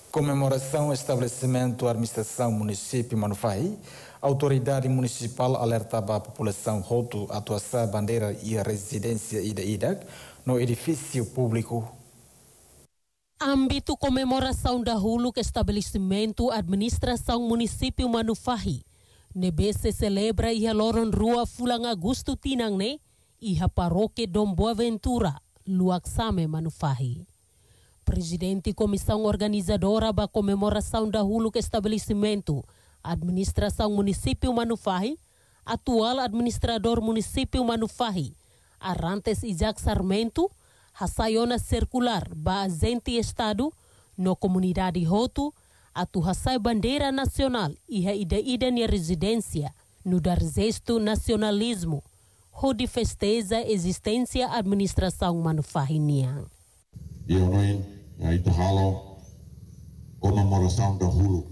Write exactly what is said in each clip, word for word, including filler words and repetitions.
Comemoração, estabelecimento, administração, município, Manufai. Autoridade municipal alertava a população Hotu a atuação bandeira e a residência Ida Idak no edifício público. Âmbito comemoração da Hulu que estabelecimento, administração, município, Manufai. Nebe se celebra e a loron rua Fulang Agosto Tinangne e a paróquia Dom Boaventura, Luaxame, Manufai. Presidente e comissão organizadora da comemoração da Hulu que estabelecimento, administração município Manufai, atual administrador município Manufai, Arantes Isaac Sarmento, a sayona circular ba agente estado no comunidade Hotu, atu hasai bandeira nacional e a ida-ida na residência no dar gesto nacionalismo, hodi festeja existência administração Manufai niang. E eu não ainda halo comemoração da Hulu,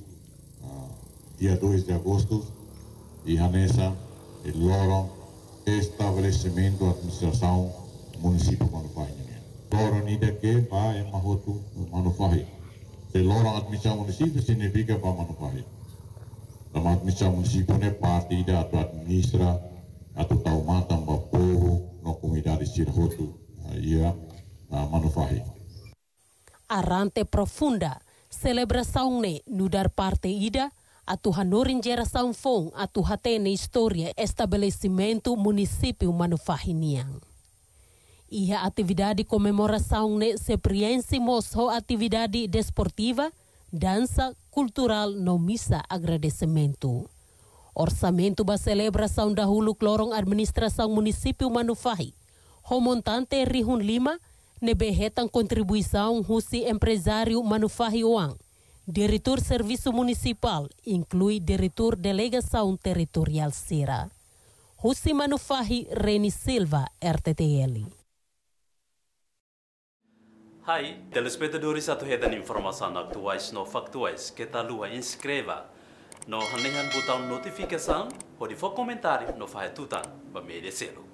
dia dois de agosto, e a nessa e loro estabelecimento administração município Manufai. Loro nida que vai em Mahotu Manufai. Se loro administração município significa para Manufai. A administração município é parte da administra atau taumatan ba povo no comunidade Sirhotu ia Manufai. Arante profunda celebração ne no dar parte ida atu hanorin geração fong atu hatene história estabelecimento município Manufai niang. E a atividade comemoração ne se preenche moço atividade desportiva, dança, cultural no missa agradecimento. Orçamento ba celebração da Hulu Clorong administração município Manufai. O montante Rihun Lima ne behetan contribuição husi empresário Manufai Oang. Diretor Serviço Municipal inclui diretor Delegação Territorial Sera. Husi Manufai Reni Silva, R T T L. Hai, telespectadores atuhedan informação atuais no factuais que tá lua inscreva no hanehan botão notificação ou de for comentário no faz tutan ba merecê-lo.